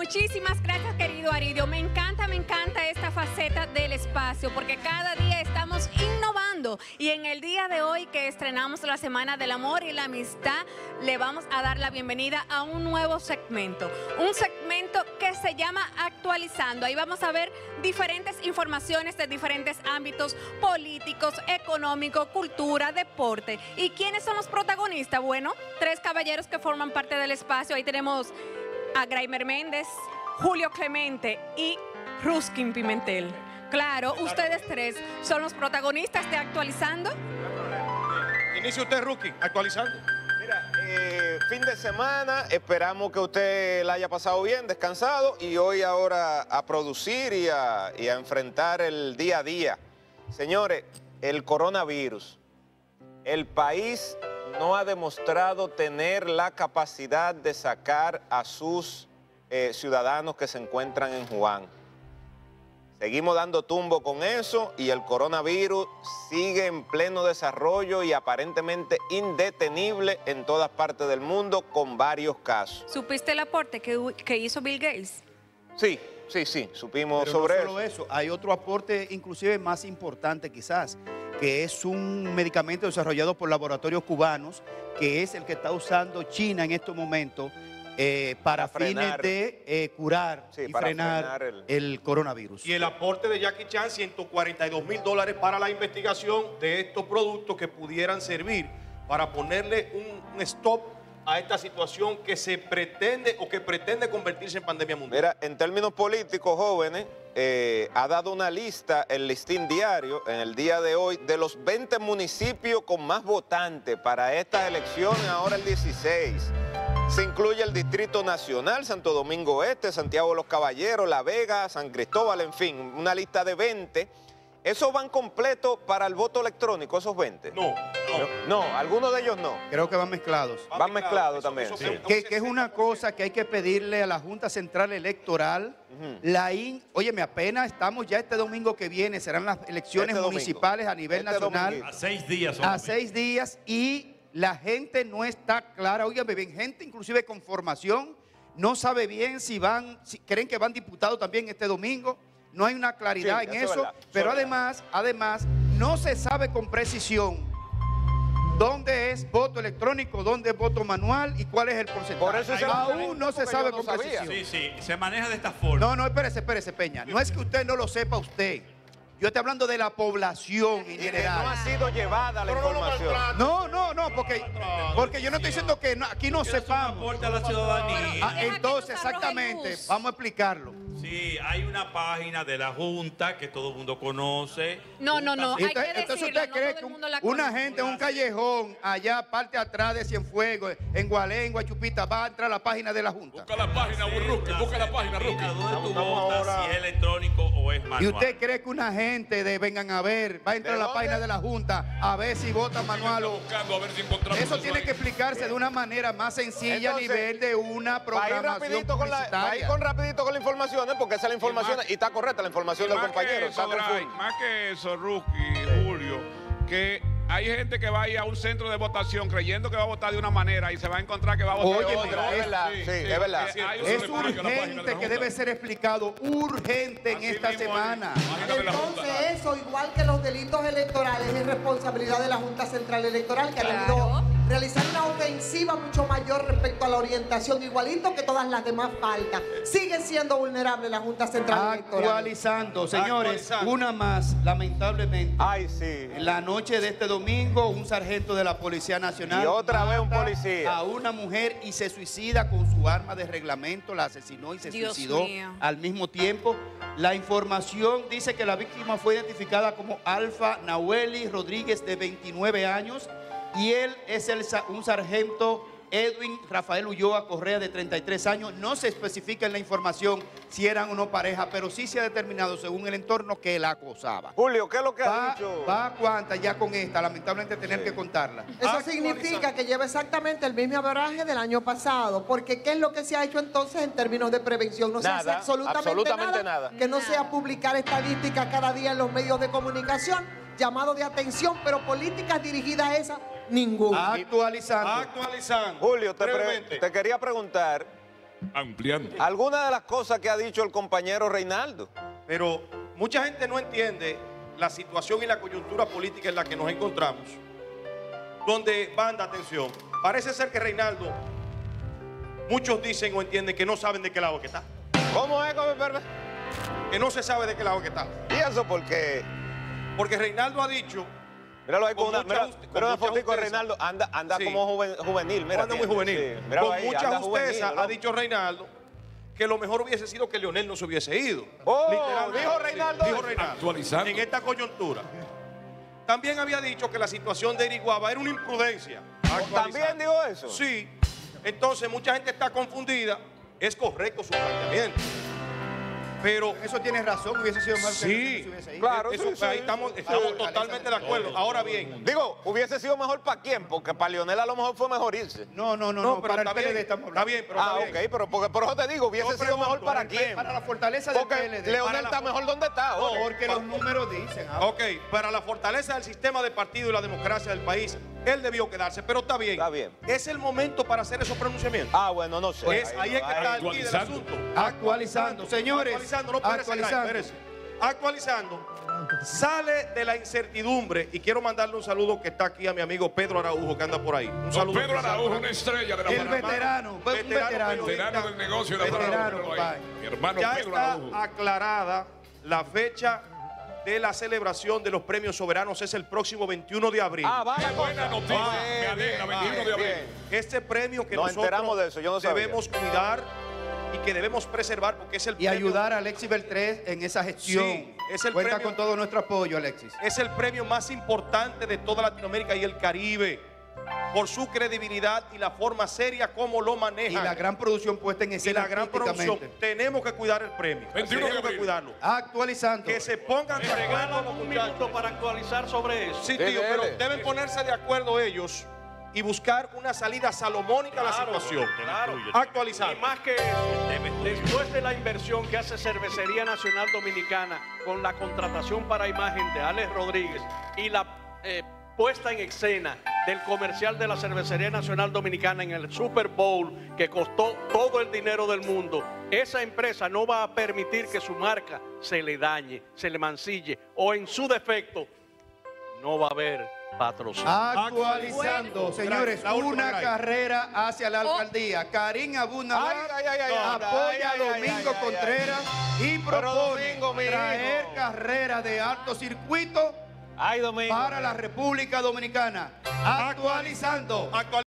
Muchísimas gracias, querido Aridio. Me encanta esta faceta del espacio porque cada día estamos innovando y en el día de hoy que estrenamos la Semana del Amor y la Amistad, le vamos a dar la bienvenida a un nuevo segmento. Un segmento que se llama Actualizando. Ahí vamos a ver diferentes informaciones de diferentes ámbitos políticos, económicos, cultura, deporte. ¿Y quiénes son los protagonistas? Bueno, tres caballeros que forman parte del espacio. Ahí tenemos a Graimer Méndez, Julio Clemente y Ruskin Pimentel. Claro, ustedes tres son los protagonistas de Actualizando. Inicia usted, Ruskin, actualizando. Mira, fin de semana, esperamos que usted la haya pasado bien, descansado, y hoy ahora a producir y a enfrentar el día a día. Señores, el coronavirus, el país no ha demostrado tener la capacidad de sacar a sus ciudadanos que se encuentran en Wuhan. Seguimos dando tumbo con eso y el coronavirus sigue en pleno desarrollo y aparentemente indetenible en todas partes del mundo con varios casos. ¿Supiste el aporte que hizo Bill Gates? Sí, supimos Pero sobre no solo eso, hay otro aporte inclusive más importante quizás, que es un medicamento desarrollado por laboratorios cubanos, que es el que está usando China en estos momentos para fines de curar y frenar el coronavirus. Y el aporte de Jackie Chan, $142.000 para la investigación de estos productos que pudieran servir para ponerle un stop a esta situación que se pretende o que pretende convertirse en pandemia mundial. Mira, en términos políticos, jóvenes, ha dado una lista, el Listín Diario, en el día de hoy, de los 20 municipios con más votantes para estas elecciones, ahora el 16. Se incluye el Distrito Nacional, Santo Domingo Este, Santiago de los Caballeros, La Vega, San Cristóbal, en fin, una lista de 20. ¿Esos van completos para el voto electrónico, esos 20? No, algunos de ellos no. Creo que van mezclados. Van mezclados también. Que es una cosa que hay que pedirle a la Junta Central Electoral. Óyeme, apenas estamos ya este domingo que viene, serán las elecciones municipales a nivel nacional. A 6 días. A 6 días y la gente no está clara. Óyeme bien, gente inclusive con formación no sabe bien si creen que van diputados también este domingo. No hay una claridad en eso, pero además no se sabe con precisión dónde es voto electrónico, dónde es voto manual y cuál es el porcentaje. Por eso aún no se sabe con precisión. Sí, se maneja de esta forma. No, espérese, Peña. No es que usted no lo sepa usted. Yo estoy hablando de la población en general. No ha sido llevada la información. No, porque yo no estoy diciendo que aquí no sepamos. Aporta a la ciudadanía. Entonces, exactamente, vamos a explicarlo. Sí, hay una página de la Junta que todo el mundo conoce. No, hay que entonces decirlo, usted cree que una gente en un callejón allá, parte atrás de Cienfuegos, en Gualengua, Chupita, va a entrar a la página de la Junta. Busca la página, Ruskin, busca la página, Ruskin. ¿Dónde tú votas? Si es electrónico o es manual. ¿Y usted cree que una gente vengan a ver, va a entrar a la página de la Junta a ver si vota manual o... Eso tiene que explicarse de una manera más sencilla. Entonces, a nivel de una programación publicitaria. Va a ir rapidito con la información, porque esa es la información, y está correcta la información del compañero. Más que eso, Ruskin, Julio, que hay gente que va a ir a un centro de votación creyendo que va a votar de una manera y se va a encontrar que va a votar de otra. Es verdad. Es urgente que debe ser explicado, urgente en esta semana. Entonces eso, igual que los delitos electorales, es responsabilidad de la Junta Central Electoral, que ha debido realizar una ofensiva mucho mayor respecto a la orientación, igualito que todas las demás faltas. Sigue siendo vulnerable la Junta Central Electoral. Actualizando, señores, una más, lamentablemente. Ay, sí. En la noche de este domingo, un sargento de la Policía Nacional y otra vez un policía a una mujer y se suicida con su arma de reglamento, la asesinó y se suicidó al mismo tiempo. La información dice que la víctima fue identificada como Alfa Nahueli Rodríguez, de 29 años, y él es un sargento Edwin Rafael Ulloa Correa, de 33 años. No se especifica en la información si eran o no pareja, pero sí se ha determinado según el entorno que la acosaba. Julio, ¿qué es lo que ha dicho? Va a cuánta ya con esta, lamentablemente tener que contarla. Eso significa que lleva exactamente el mismo average del año pasado, porque ¿qué es lo que se ha hecho entonces en términos de prevención? No se hace absolutamente nada. Que no sea publicar estadísticas cada día en los medios de comunicación, llamado de atención, pero políticas dirigidas a esa, ninguna. Actualizando. Julio, te quería preguntar, Ampliando. Algunas de las cosas que ha dicho el compañero Reinaldo. Pero mucha gente no entiende la situación y la coyuntura política en la que nos encontramos. Donde, banda, atención, parece ser que Reinaldo, muchos dicen o entienden que no saben de qué lado que está. ¿Cómo es? Que no se sabe de qué lado que está. ¿Y eso por qué? Porque Reinaldo ha dicho... Míralo ahí con una fotico de Reinaldo, anda sí, como juvenil, mira. Anda muy juvenil. Sí, con ahí, mucha justeza ha dicho Reinaldo que lo mejor hubiese sido que Leonel no se hubiese ido. Dijo Reinaldo. Dijo Reinaldo. Actualizando. En esta coyuntura. También había dicho que la situación de Iriguaba era una imprudencia. ¿También dijo eso? Sí. Entonces mucha gente está confundida. Es correcto su planteamiento. Pero eso tiene razón, hubiese sido más sí, que se hubiese ido. Claro, eso, sí, ahí estamos totalmente de acuerdo. Ahora bien, digo, hubiese sido mejor para quién, porque para Leonel a lo mejor fue mejor irse. No, pero para está el PLD bien, estamos hablando. está bien, pero está bien. Ok, pero por eso te digo, hubiese sido mejor para quién. Para la fortaleza del porque PLD. Leonel está mejor donde está ahora. Porque los números dicen. Ok, para la fortaleza del sistema de partido y la democracia del país, él debió quedarse, pero está bien. Está bien. Es el momento para hacer esos pronunciamientos. Bueno, no sé. Ahí es que está el key del asunto. Actualizando, señores. Actualizando, no puede ser. Actualizando. Sale de la incertidumbre y quiero mandarle un saludo que está aquí a mi amigo Pedro Araujo que anda por ahí. Un saludo. Pedro Araujo, una estrella de la El veterano del negocio de la mi hermano ya Pedro está Araujo. aclarada la fecha de la celebración de los premios soberanos, es el próximo 21 de abril. Qué buena noticia. Me alegra, 21 de abril. Este premio que Nos enteramos de eso, yo no sabía. debemos cuidar y que debemos preservar porque es el y premio. ayudar a Alexis Beltrés en esa gestión. Sí, es el Cuenta premio, con todo nuestro apoyo, Alexis. Es el premio más importante de toda Latinoamérica y el Caribe por su credibilidad y la forma seria como lo maneja. Y la gran producción puesta en y escena. la gran producción. Tenemos que cuidar el premio. 21 Tenemos de que cuidarlo. Actualizando. Que se pongan de acuerdo los muchachos para actualizar sobre eso. Sí, tío, pero deben ponerse de acuerdo ellos y buscar una salida salomónica a la situación. Claro. Actualizar. Y más que eso, después de la inversión que hace Cervecería Nacional Dominicana con la contratación para imagen de Alex Rodríguez y la puesta en escena del comercial de la Cervecería Nacional Dominicana en el Super Bowl, que costó todo el dinero del mundo, esa empresa no va a permitir que su marca se le dañe, se le mancille, o en su defecto, no va a haber patrocinio. Actualizando, señores, una carrera hacia la alcaldía. Karim Abunabal apoya a Domingo Contreras y propone traer carrera de alto circuito para la República Dominicana. Actualizando.